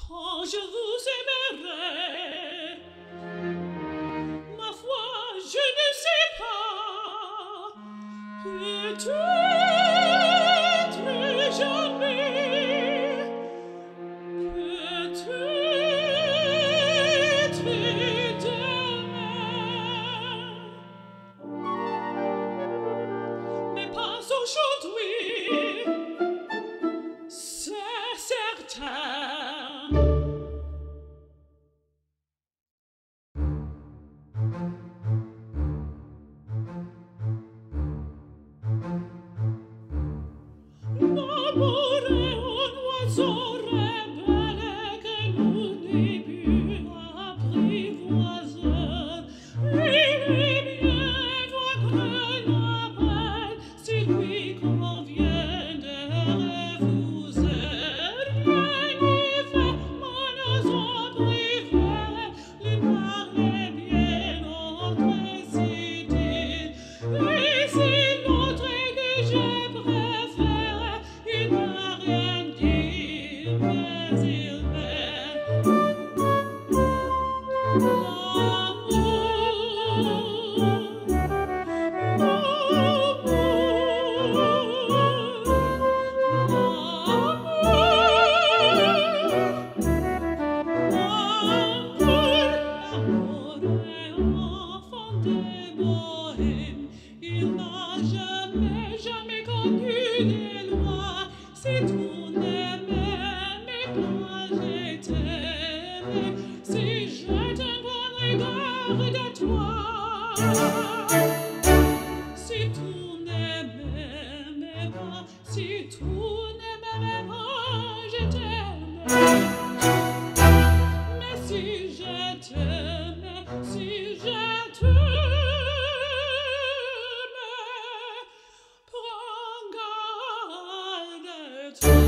Oh, je vous aimerai. Ma foi, je ne sais pas. Peut-être jamais. Peut-être demain. Mais pas aujourd'hui. C'est certain. L'amour est un oiseau rebelle que nous n'est plus apprivoiseur. Il est bien votre label s'il lui convient de refuser. Rien n'y fait, mon oiseau privé, lui parlait bien notre cité. Et si l'autre que je préfère, il n'a rien dit, mais il m'aime. L'amour est enfant des bohèmes. Il n'a jamais connu les lois. Si tout n'aimait, mais pas je t'aimais. Si je te vois regarde toi. Si tout n'aimait, mais pas, si tout n'aimait pas, je t'aimais. Mais si je t'aimais, si je t'aimais, prends garde de toi.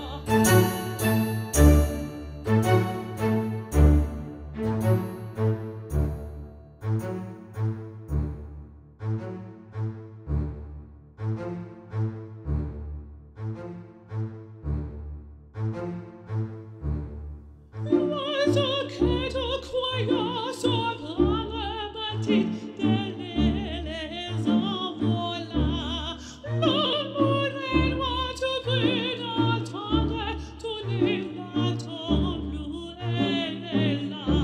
L'oiseau que tu croyais surprendre bâtit de les envola. L'amour est loin tout près d'attendre, tout n'est l'attend plus, elle est là.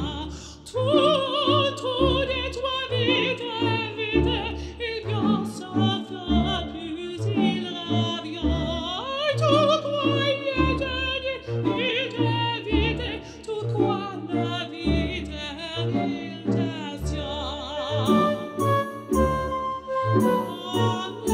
Tout de toi vite, il vient s'en plus il revient. Tout croyait de dire, vite, tout quoi la vite, il te tient.